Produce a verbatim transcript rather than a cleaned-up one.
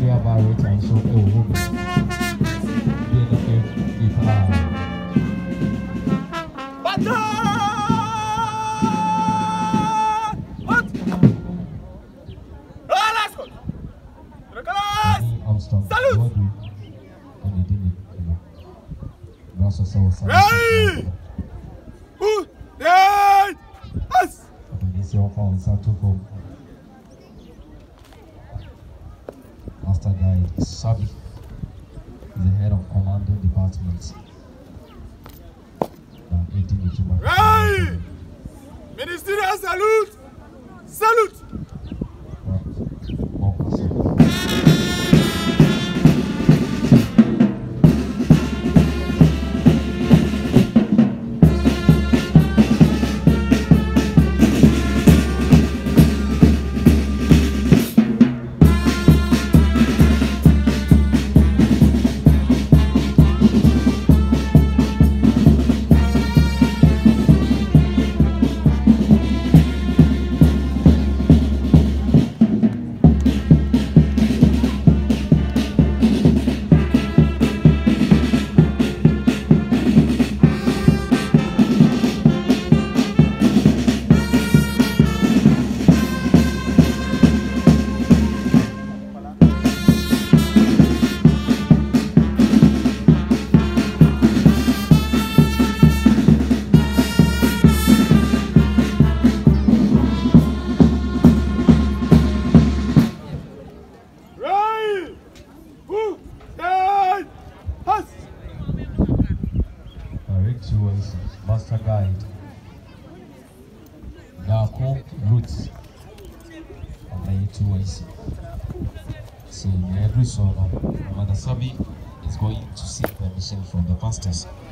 hereby written so oh woman. Salute! Ready! Who? Dead! Us! Master Guide Sabi is the head of commando department. Right! Ministerial salute! Salute! Master Guide Darko Roots of the two ways. So every song, Mother Sabi is going to seek permission from the pastors.